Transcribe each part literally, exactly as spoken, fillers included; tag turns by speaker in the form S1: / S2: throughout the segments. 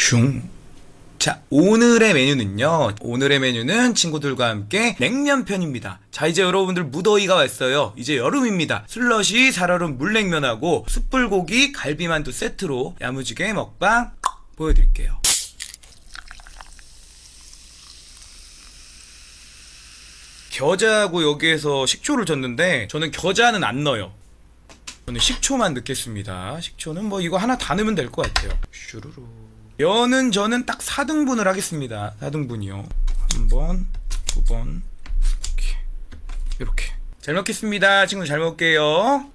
S1: 슝. 자, 오늘의 메뉴는요. 오늘의 메뉴는 친구들과 함께 냉면편입니다. 자, 이제 여러분들 무더위가 왔어요. 이제 여름입니다. 슬러시 살얼음 물냉면하고 숯불고기 갈비만두 세트로 야무지게 먹방 보여드릴게요. 겨자하고 여기에서 식초를 줬는데 저는 겨자는 안 넣어요. 저는 식초만 넣겠습니다. 식초는 뭐 이거 하나 다 넣으면 될 것 같아요. 슈루루. 면은 저는 딱 사 등분을 하겠습니다. 사 등분이요. 한 번, 두 번, 이렇게. 이렇게. 잘 먹겠습니다. 친구들 잘 먹을게요.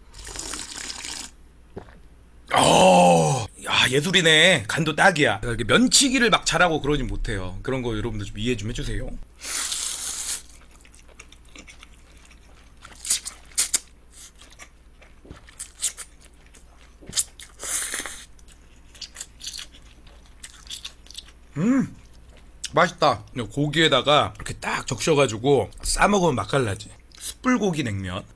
S1: 어, 야, 예술이네. 간도 딱이야. 제가 이렇게 면치기를 막 잘하고 그러진 못해요. 그런 거 여러분들 좀 이해 좀 해주세요. 음 맛있다. 고기에다가 이렇게 딱 적셔가지고 싸먹으면 맛깔나지. 숯불고기 냉면.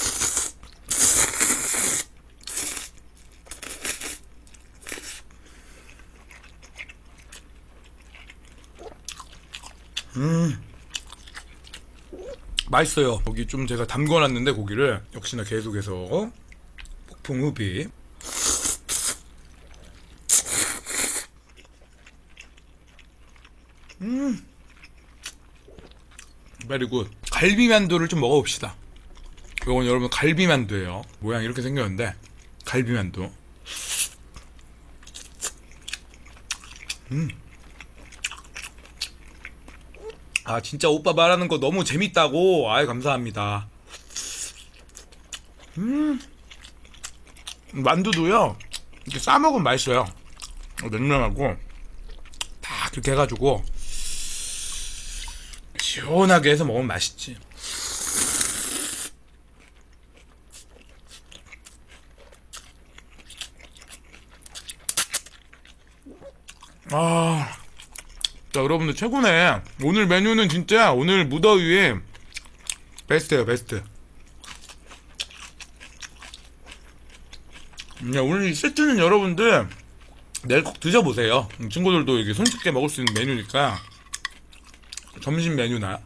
S1: 음 맛있어요. 여기 좀 제가 담궈놨는데 고기를 역시나 계속해서 폭풍 흡입. 음 그리고 갈비만두를 좀 먹어봅시다. 이건 여러분 갈비만두예요. 모양 이렇게 생겼는데 갈비만두. 음. 아 진짜 오빠 말하는 거 너무 재밌다고. 아이 감사합니다. 음 만두도요 이렇게 싸먹으면 맛있어요. 냉면하고 다 그렇게 해가지고 시원하게 해서 먹으면 맛있지. 아, 자 여러분들 최고네. 오늘 메뉴는 진짜 오늘 무더위에 베스트예요. 베스트. 야, 오늘 이 세트는 여러분들 내일 꼭 드셔보세요. 친구들도 이게 손쉽게 먹을 수 있는 메뉴니까. 점심 메뉴나.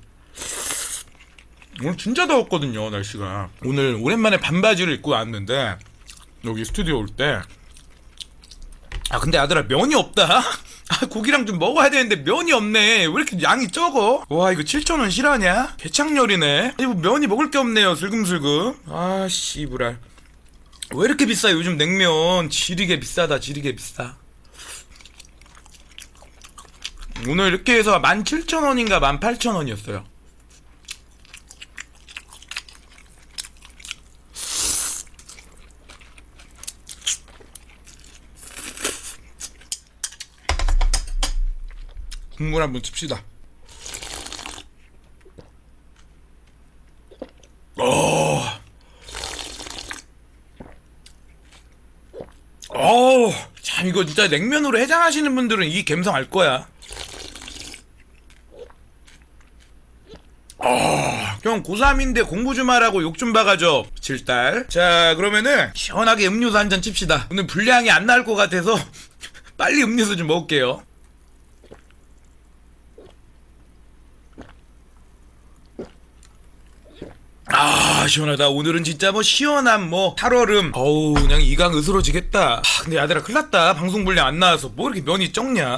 S1: 오늘 진짜 더웠거든요 날씨가. 오늘 오랜만에 반바지를 입고 왔는데 여기 스튜디오 올 때 아 근데 아들아 면이 없다. 아 고기랑 좀 먹어야 되는데 면이 없네. 왜 이렇게 양이 적어? 와 이거 칠천 원 실화냐? 개창렬이네. 아니 뭐 면이 먹을 게 없네요. 슬금슬금. 아 씨부랄. 왜 이렇게 비싸 요즘 냉면. 지리게 비싸다. 지리게 비싸. 오늘 이렇게 해서 만 칠천 원인가 만 팔천 원이었어요 국물 한번 칩시다. 어, 어, 참 이거 진짜 냉면으로 해장하시는 분들은 이 감성 알 거야. 어, 형 고삼인데 공부 좀 하라고 욕 좀 박아줘. 칠달. 자 그러면은 시원하게 음료수 한 잔 칩시다. 오늘 분량이 안 나올 것 같아서 빨리 음료수 좀 먹을게요. 아 시원하다. 오늘은 진짜 뭐 시원한 뭐 살얼음. 어우 그냥 이강 으스러지겠다. 아, 근데 야들아 큰일났다. 방송 분량 안 나와서 뭐 이렇게 면이 적냐.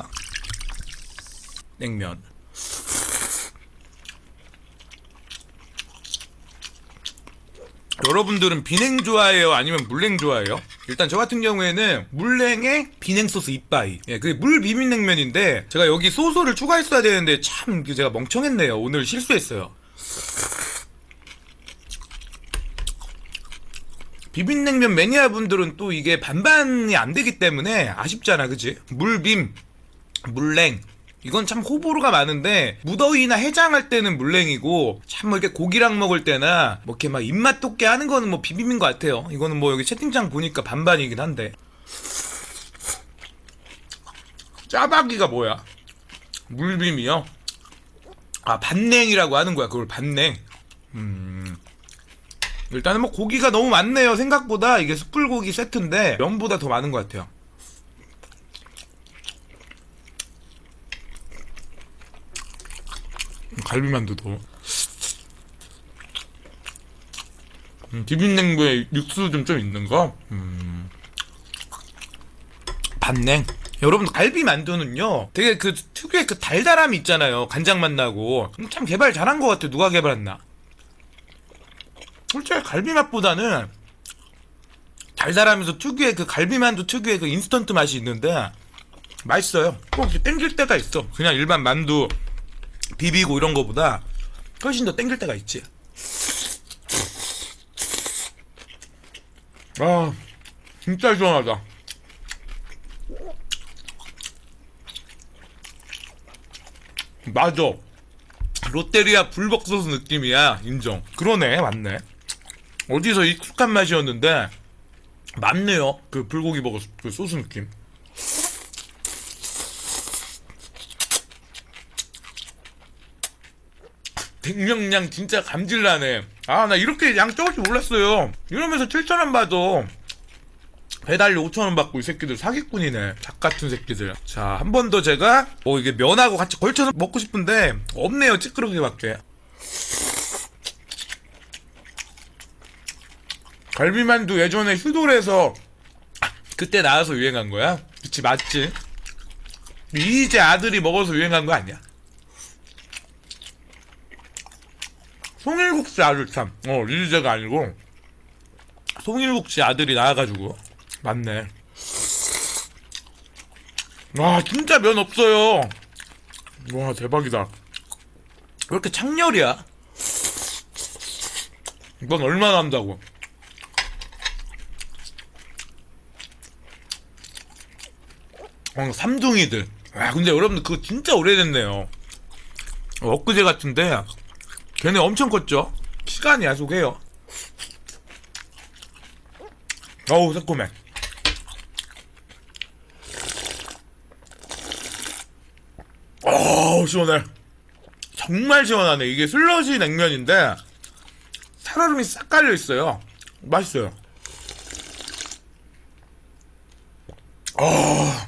S1: 냉면. 여러분들은 비냉 좋아해요? 아니면 물냉 좋아해요? 일단 저 같은 경우에는 물냉에 비냉 소스 이빠이. 예, 그게 물 비빔냉면인데 제가 여기 소스를 추가했어야 되는데 참 제가 멍청했네요. 오늘 실수했어요. 비빔냉면 매니아분들은 또 이게 반반이 안 되기 때문에 아쉽잖아, 그치? 물빔, 물냉. 이건 참 호불호가 많은데 무더위나 해장할 때는 물냉이고 참 뭐 이렇게 고기랑 먹을 때나 뭐 이렇게 막 입맛 돋게 하는 거는 뭐 비빔인 것 같아요. 이거는 뭐 여기 채팅창 보니까 반반이긴 한데. 짜박이가 뭐야? 물빔이요? 아 반냉이라고 하는 거야. 그걸 반냉. 음 일단은 뭐 고기가 너무 많네요. 생각보다 이게 숯불고기 세트인데 면보다 더 많은 것 같아요. 갈비만두도. 음, 비빔냉부에 육수 좀 좀 있는 거. 음. 반냉. 여러분, 갈비만두는요 되게 그 특유의 그 달달함이 있잖아요. 간장 맛 나고. 참 개발 잘한 것 같아. 누가 개발했나. 솔직히 갈비 맛보다는 달달하면서 특유의 그 갈비만두 특유의 그 인스턴트 맛이 있는데 맛있어요. 꼭 땡길 때가 있어. 그냥 일반 만두 비비고 이런 거보다 훨씬 더 땡길 때가 있지. 아, 진짜 시원하다. 맞아. 롯데리아 불닭소스 느낌이야. 인정. 그러네. 맞네. 어디서 익숙한 맛이었는데 맞네요. 그 불고기 버거 그 소스 느낌. 백명량 진짜 감질나네. 아, 나 이렇게 양 적을 줄 몰랐어요. 이러면서 칠천 원 받어. 배달료 오천 원 받고 이 새끼들 사기꾼이네. 닭같은 새끼들. 자, 한 번 더 제가 뭐 이게 면하고 같이 걸쳐서 먹고 싶은데 없네요. 찌끄러기밖에. 갈비만두 예전에 휴돌에서 그때 나와서 유행한 거야. 그치, 맞지? 이제 아들이 먹어서 유행한 거 아니야? 송일국씨 아들 참. 어, 리리제가 아니고 송일국씨 아들이 나와가지고. 맞네. 와, 진짜 면 없어요. 와, 대박이다. 왜 이렇게 창렬이야? 이건 얼마나 한다고. 어, 삼둥이들. 와, 근데 여러분들 그거 진짜 오래됐네요. 어, 엊그제 같은데 걔네 엄청 컸죠? 시간이 야속해요. 어우, 새콤해. 어우, 시원해. 정말 시원하네. 이게 슬러시 냉면인데 살얼음이 싹 깔려있어요. 맛있어요. 어,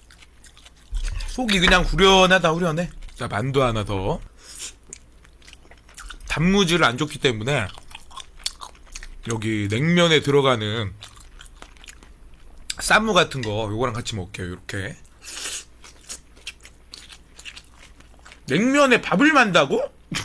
S1: 속이 그냥 후련하다. 후련해. 자, 만두 하나 더. 단무지를 안 줬기 때문에 여기 냉면에 들어가는 쌈무 같은 거 요거랑 같이 먹게요. 요렇게. 냉면에 밥을 만다고?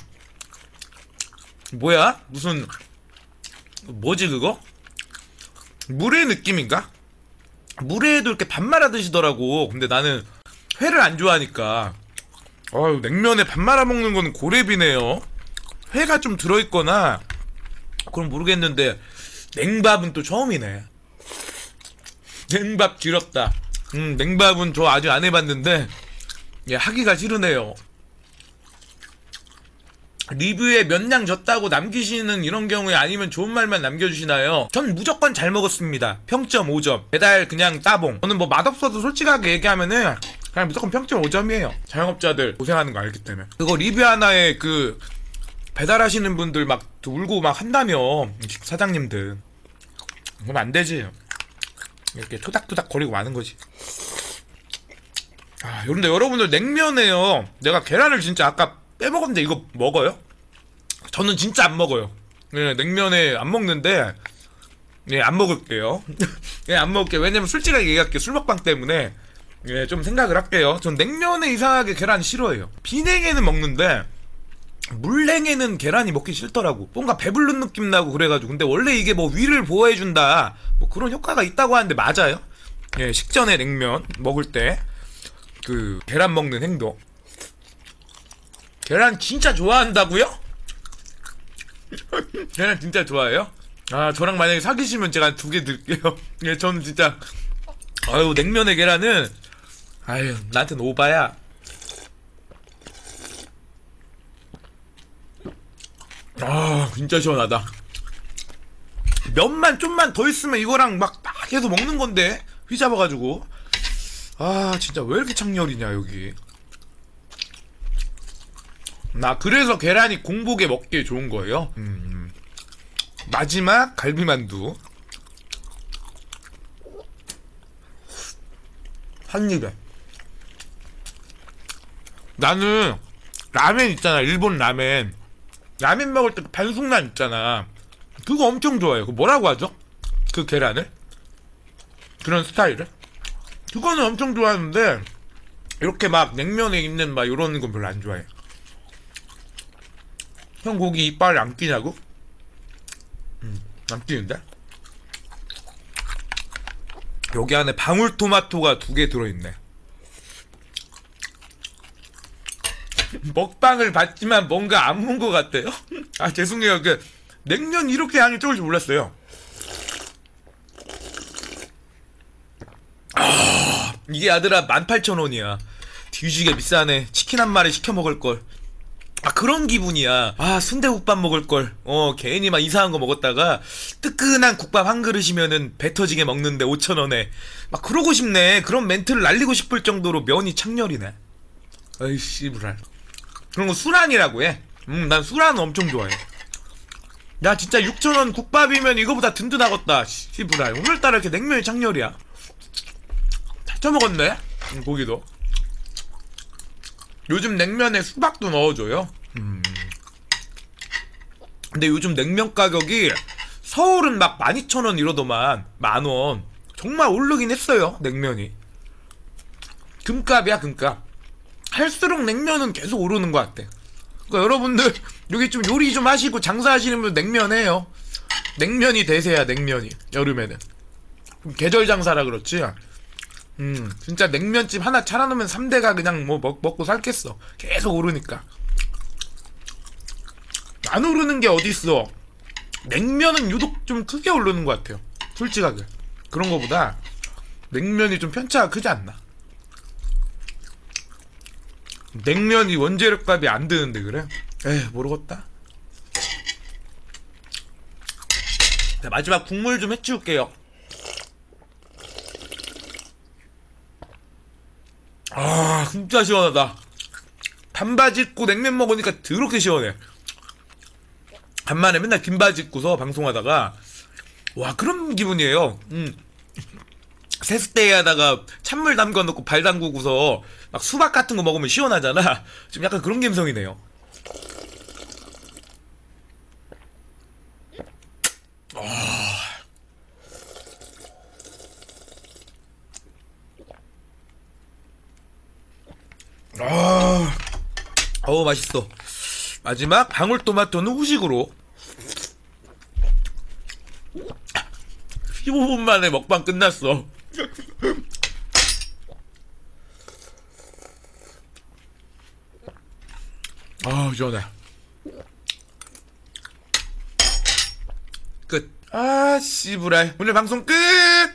S1: 뭐야? 무슨 뭐지 그거? 물회 느낌인가? 물회에도 이렇게 밥 말아 드시더라고. 근데 나는 회를 안 좋아하니까. 어휴, 냉면에 밥 말아 먹는 건 고렙이네요. 회가 좀 들어있거나 그럼 모르겠는데 냉밥은 또 처음이네. 냉밥 지럽다. 음, 냉밥은 저 아직 안 해봤는데 예, 하기가 싫으네요. 리뷰에 몇 양 졌다고 남기시는 이런 경우에 아니면 좋은 말만 남겨주시나요? 전 무조건 잘 먹었습니다. 평점 오 점. 배달 그냥 따봉. 저는 뭐 맛없어도 솔직하게 얘기하면은 그냥 무조건 평점 오 점이에요. 자영업자들 고생하는 거 알기 때문에. 그거 리뷰 하나에 그 배달하시는 분들 막 울고 막 한다며, 사장님들. 그럼 안 되지. 이렇게 토닥토닥 거리고 마는 거지. 아, 근데 여러분들 냉면에요. 내가 계란을 진짜 아까 빼먹었는데 이거 먹어요? 저는 진짜 안 먹어요. 예, 냉면에 안 먹는데, 예, 안 먹을게요. 예, 안 먹을게요. 왜냐면 솔직하게 얘기할게요. 술 먹방 때문에. 예, 좀 생각을 할게요. 전 냉면에 이상하게 계란 싫어해요. 비냉에는 먹는데, 물냉에는 계란이 먹기 싫더라고. 뭔가 배부른 느낌 나고 그래가지고. 근데 원래 이게 뭐 위를 보호해준다 뭐 그런 효과가 있다고 하는데 맞아요? 예, 식전에 냉면 먹을 때 그 계란 먹는 행동. 계란 진짜 좋아한다고요? 계란 진짜 좋아해요? 아, 저랑 만약에 사귀시면 제가 두 개 드릴게요. 예, 저는 진짜 아유, 냉면에 계란은 아유, 나한테는 오바야. 아, 진짜 시원하다. 면만 좀만 더 있으면 이거랑 막, 막 계속 먹는 건데 휘잡아가지고. 아, 진짜 왜 이렇게 창렬이냐 여기. 나 그래서 계란이 공복에 먹기에 좋은 거예요. 음. 마지막 갈비만두 한 입에. 나는 라멘 있잖아. 일본 라멘. 라멘 먹을 때 반숙란 있잖아. 그거 엄청 좋아해요. 그 뭐라고 하죠? 그 계란을? 그런 스타일을? 그거는 엄청 좋아하는데 이렇게 막 냉면에 있는 막 이런 건 별로 안 좋아해. 형 고기 이빨 안 끼냐고? 음, 안 끼는데? 여기 안에 방울토마토가 두 개 들어있네. 먹방을 봤지만 뭔가 안 본 것 같아요. 아 죄송해요. 그 냉면 이렇게 양이 적을 줄 몰랐어요. 아, 이게 아들아 만 팔천 원이야 뒤지게 비싸네. 치킨 한 마리 시켜 먹을걸. 아 그런 기분이야. 아 순대국밥 먹을걸. 어 괜히 막 이상한 거 먹었다가 뜨끈한 국밥 한 그릇이면은 배 터지게 먹는데 오천 원에 막 그러고 싶네. 그런 멘트를 날리고 싶을 정도로 면이 창렬이네. 아이 씨부랄. 그런 거 수란이라고 해. 음 난 수란 엄청 좋아해. 야 진짜 육천 원 국밥이면 이거보다 든든하겠다. 씨부랄. 오늘따라 이렇게 냉면이 창렬이야. 다 처먹었네. 음, 고기도. 요즘 냉면에 수박도 넣어줘요. 음. 근데 요즘 냉면 가격이 서울은 막 만 이천 원 이러더만 만원. 정말 오르긴 했어요 냉면이. 금값이야 금값. 할수록 냉면은 계속 오르는 것 같아. 그러니까 여러분들 여기 좀 요리 좀 하시고 장사하시는 분 냉면 해요. 냉면이 대세야 냉면이 여름에는. 계절 장사라 그렇지. 음 진짜 냉면집 하나 차려놓으면 삼 대가 그냥 뭐 먹, 먹고 살겠어. 계속 오르니까. 안 오르는 게 어딨어. 냉면은 유독 좀 크게 오르는 것 같아요 솔직하게. 그런 거보다 냉면이 좀 편차가 크지 않나. 냉면이 원재료값이 안 드는데 그래? 에휴 모르겠다. 자, 마지막 국물 좀 해치울게요. 아 진짜 시원하다. 반바지 입고 냉면 먹으니까 더럽게 시원해. 간만에 맨날 긴 바지 입고서 방송하다가 와 그런 기분이에요. 음. 세숫대에 하다가 찬물 담궈 놓고 발 담그고서 막 수박 같은 거 먹으면 시원하잖아. 좀 약간 그런 감성이네요. 아, 어우 맛있어. 마지막 방울토마토는 후식으로. 십오 분 만에 먹방 끝났어. 아 시원해. 끝. 아 씨부랄. 오늘 방송 끝.